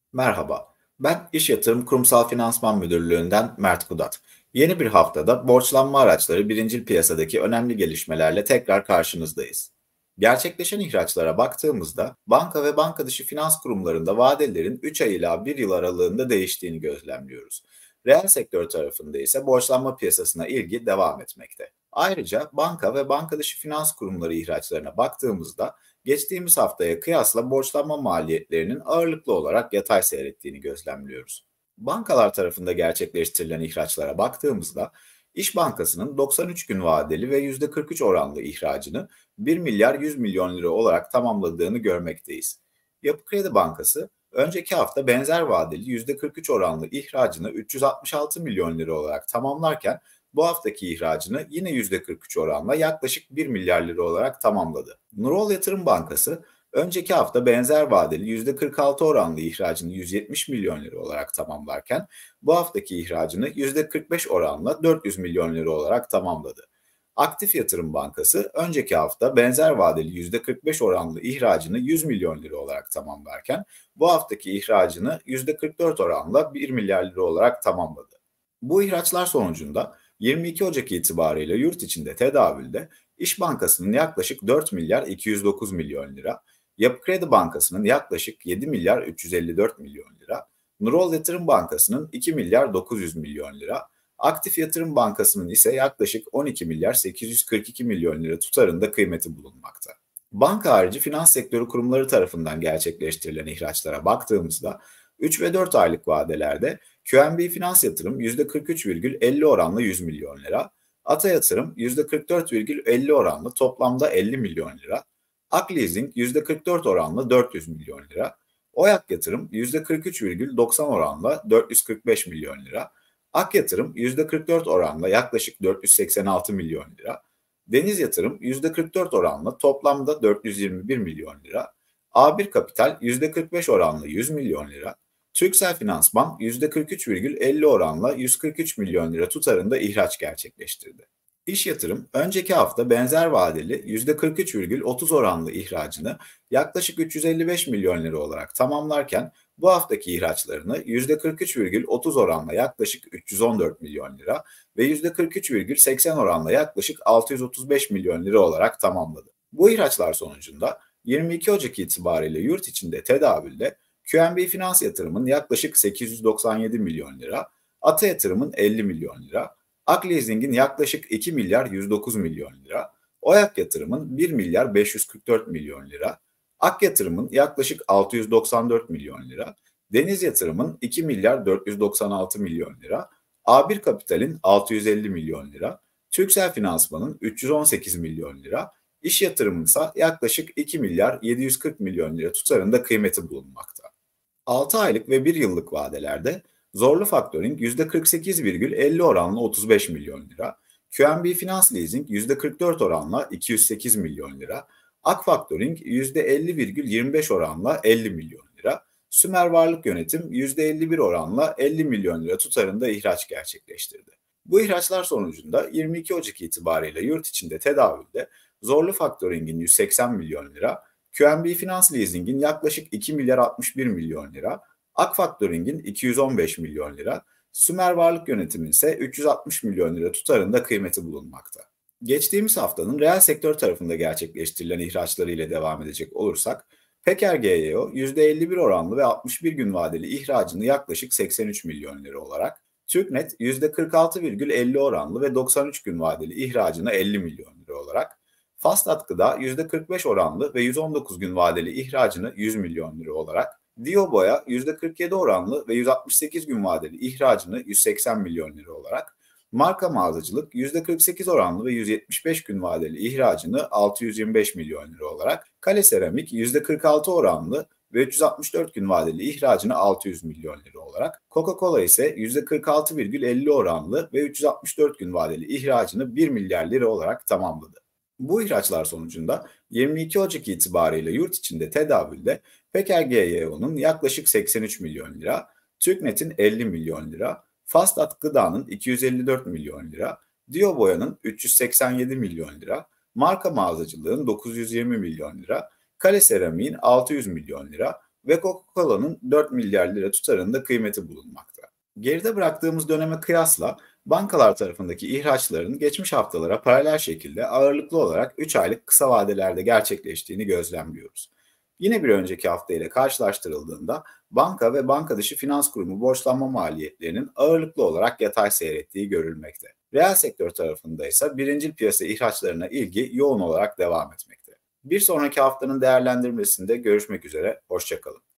Merhaba, ben İş Yatırım Kurumsal Finansman Müdürlüğü'nden Mert Kudat. Yeni bir haftada borçlanma araçları birincil piyasadaki önemli gelişmelerle tekrar karşınızdayız. Gerçekleşen ihraçlara baktığımızda banka ve banka dışı finans kurumlarında vadelerin 3 ay ila 1 yıl aralığında değiştiğini gözlemliyoruz. Reel sektör tarafında ise borçlanma piyasasına ilgi devam etmekte. Ayrıca banka ve banka dışı finans kurumları ihraçlarına baktığımızda geçtiğimiz haftaya kıyasla borçlanma maliyetlerinin ağırlıklı olarak yatay seyrettiğini gözlemliyoruz. Bankalar tarafında gerçekleştirilen ihraçlara baktığımızda İş Bankası'nın 93 gün vadeli ve %43 oranlı ihracını 1 milyar 100 milyon lira olarak tamamladığını görmekteyiz. Yapı Kredi Bankası önceki hafta benzer vadeli %43 oranlı ihracını 366 milyon lira olarak tamamlarken bu haftaki ihracını yine %43 oranla yaklaşık 1 milyar lira olarak tamamladı. Nurol Yatırım Bankası önceki hafta benzer vadeli %46 oranlı ihracını 170 milyon lira olarak tamamlarken bu haftaki ihracını %45 oranla 400 milyon lira olarak tamamladı. Aktif Yatırım Bankası önceki hafta benzer vadeli %45 oranlı ihracını 100 milyon lira olarak tamamlarken bu haftaki ihracını %44 oranla 1 milyar lira olarak tamamladı. Bu ihraçlar sonucunda 22 Ocak itibariyle yurt içinde tedavülde İş Bankası'nın yaklaşık 4 milyar 209 milyon lira, Yapı Kredi Bankası'nın yaklaşık 7 milyar 354 milyon lira, Nurol Yatırım Bankası'nın 2 milyar 900 milyon lira, Aktif Yatırım Bankası'nın ise yaklaşık 12 milyar 842 milyon lira tutarında kıymeti bulunmakta. Banka harici finans sektörü kurumları tarafından gerçekleştirilen ihraçlara baktığımızda 3 ve 4 aylık vadelerde QNB Finans Yatırım %43,50 oranla 100 milyon lira, Ata Yatırım %44,50 oranla toplamda 50 milyon lira, Ak Leasing %44 oranla 400 milyon lira, Oyak Yatırım %43,90 oranla 445 milyon lira, Ak Yatırım %44 oranla yaklaşık 486 milyon lira, Deniz Yatırım %44 oranla toplamda 421 milyon lira, A1 Kapital %45 oranla 100 milyon lira, Türksel Finansman %43,50 oranla 143 milyon lira tutarında ihraç gerçekleştirdi. İş Yatırım önceki hafta benzer vadeli %43,30 oranlı ihracını yaklaşık 355 milyon lira olarak tamamlarken bu haftaki ihraçlarını %43,30 oranla yaklaşık 314 milyon lira ve %43,80 oranla yaklaşık 635 milyon lira olarak tamamladı. Bu ihraçlar sonucunda 22 Ocak itibariyle yurt içinde tedavülde QNB Finans Yatırım'ın yaklaşık 897 milyon lira, Ata Yatırım'ın 50 milyon lira, Ak Leasing'in yaklaşık 2 milyar 109 milyon lira, Oyak Yatırım'ın 1 milyar 544 milyon lira, Ak Yatırım'ın yaklaşık 694 milyon lira, Deniz Yatırım'ın 2 milyar 496 milyon lira, A1 Kapital'in 650 milyon lira, Türksel Finansman'ın 318 milyon lira, İş Yatırım'ın ise yaklaşık 2 milyar 740 milyon lira tutarında kıymeti bulunmakta. 6 aylık ve 1 yıllık vadelerde Zorlu Faktöring %48,50 oranla 35 milyon lira, QNB Finans Leasing %44 oranla 208 milyon lira, Ak Faktöring %50,25 oranla 50 milyon lira, Sümer Varlık Yönetim %51 oranla 50 milyon lira tutarında ihraç gerçekleştirdi. Bu ihraçlar sonucunda 22 Ocak itibariyle yurt içinde tedavülde Zorlu Faktöring'in 180 milyon lira, QNB Finans Leasing'in yaklaşık 2 milyar 61 milyon lira, Ak Faktöring'in 215 milyon lira, Sümer Varlık Yönetimi'nin ise 360 milyon lira tutarında kıymeti bulunmakta. Geçtiğimiz haftanın reel sektör tarafında gerçekleştirilen ihraçları ile devam edecek olursak, Peker GYO %51 oranlı ve 61 gün vadeli ihracını yaklaşık 83 milyon lira olarak, Türknet %46,50 oranlı ve 93 gün vadeli ihracını 50 milyon lira olarak, Fastat Gıda %45 oranlı ve 119 gün vadeli ihracını 100 milyon lira olarak, Dio Boya %47 oranlı ve 168 gün vadeli ihracını 180 milyon lira olarak, Marka Mağazacılık %48 oranlı ve 175 gün vadeli ihracını 625 milyon lira olarak, Kale Seramik %46 oranlı ve 364 gün vadeli ihracını 600 milyon lira olarak, Coca-Cola ise %46,50 oranlı ve 364 gün vadeli ihracını 1 milyar lira olarak tamamladı. Bu ihraçlar sonucunda 22 Ocak itibariyle yurt içinde tedavülde Peker GYO'nun yaklaşık 83 milyon lira, Türknet'in 50 milyon lira, Fastat Gıda'nın 254 milyon lira, Dio Boya'nın 387 milyon lira, Marka Mağazacılığın 920 milyon lira, Kale Seramik'in 600 milyon lira, ve Coca-Cola'nın 4 milyar lira tutarında kıymeti bulunmakta. Geride bıraktığımız döneme kıyasla bankalar tarafındaki ihraçların geçmiş haftalara paralel şekilde ağırlıklı olarak 3 aylık kısa vadelerde gerçekleştiğini gözlemliyoruz. Yine bir önceki hafta ile karşılaştırıldığında banka ve banka dışı finans kurumu borçlanma maliyetlerinin ağırlıklı olarak yatay seyrettiği görülmekte. Reel sektör tarafında ise birincil piyasa ihraçlarına ilgi yoğun olarak devam etmekte. Bir sonraki haftanın değerlendirmesinde görüşmek üzere, hoşça kalın.